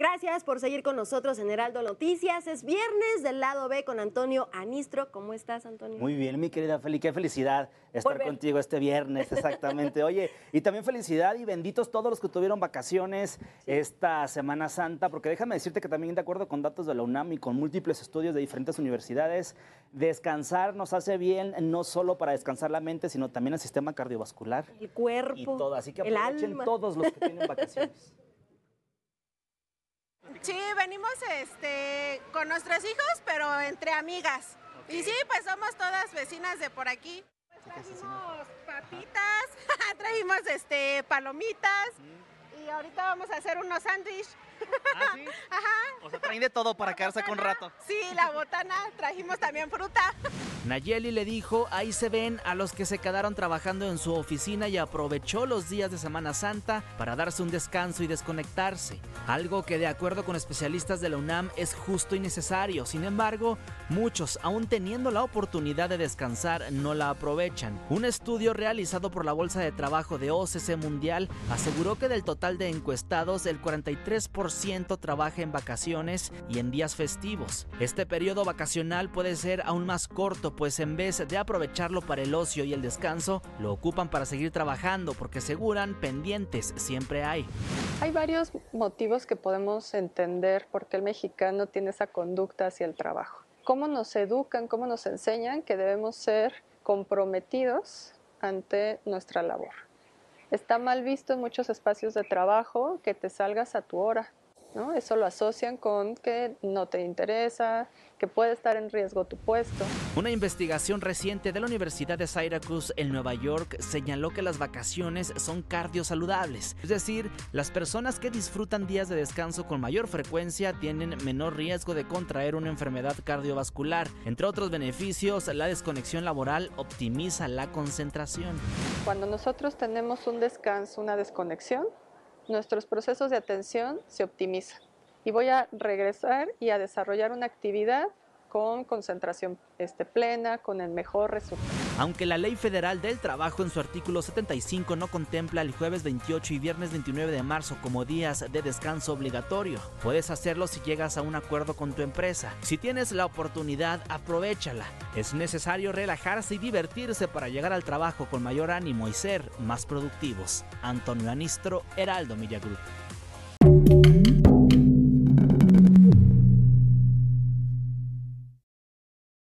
Gracias por seguir con nosotros en Heraldo Noticias. Es viernes del lado B con Antonio Anistro. ¿Cómo estás, Antonio? Muy bien, mi querida Feli, qué felicidad estar contigo este viernes, exactamente. Oye, y también felicidad y benditos todos los que tuvieron vacaciones esta Semana Santa, porque déjame decirte que también, de acuerdo con datos de la UNAM y con múltiples estudios de diferentes universidades, descansar nos hace bien, no solo para descansar la mente, sino también el sistema cardiovascular. El cuerpo, y todo. Así que el aprovechen alma. todos los que tienen vacaciones. Sí, venimos con nuestros hijos, pero entre amigas. Okay. Y sí, pues somos todas vecinas de por aquí. Trajimos papitas, trajimos palomitas y ahorita vamos a hacer unos sándwiches. ¿Ah, sí? Ajá. O sea, traen de todo para quedarse con rato. Sí, la botana, trajimos también fruta. Nayeli le dijo, ahí se ven a los que se quedaron trabajando en su oficina y aprovechó los días de Semana Santa para darse un descanso y desconectarse. Algo que de acuerdo con especialistas de la UNAM es justo y necesario. Sin embargo, muchos, aún teniendo la oportunidad de descansar, no la aprovechan. Un estudio realizado por la Bolsa de Trabajo de OCC Mundial aseguró que del total de encuestados, el 43% trabaja en vacaciones y en días festivos. Este periodo vacacional puede ser aún más corto, pues en vez de aprovecharlo para el ocio y el descanso, lo ocupan para seguir trabajando porque aseguran pendientes siempre hay. Hay varios motivos que podemos entender por qué el mexicano tiene esa conducta hacia el trabajo. Cómo nos educan, cómo nos enseñan que debemos ser comprometidos ante nuestra labor. Está mal visto en muchos espacios de trabajo que te salgas a tu hora, ¿no? Eso lo asocian con que no te interesa, que puede estar en riesgo tu puesto. Una investigación reciente de la Universidad de Syracuse en Nueva York señaló que las vacaciones son cardiosaludables, es decir, las personas que disfrutan días de descanso con mayor frecuencia tienen menor riesgo de contraer una enfermedad cardiovascular. Entre otros beneficios, la desconexión laboral optimiza la concentración. Cuando nosotros tenemos un descanso, una desconexión, nuestros procesos de atención se optimizan y voy a regresar y a desarrollar una actividad con concentración plena, con el mejor resultado. Aunque la Ley Federal del Trabajo en su artículo 75 no contempla el jueves 28 y viernes 29 de marzo como días de descanso obligatorio, puedes hacerlo si llegas a un acuerdo con tu empresa. Si tienes la oportunidad, aprovéchala. Es necesario relajarse y divertirse para llegar al trabajo con mayor ánimo y ser más productivos. Antonio Anistro, Heraldo Media Group.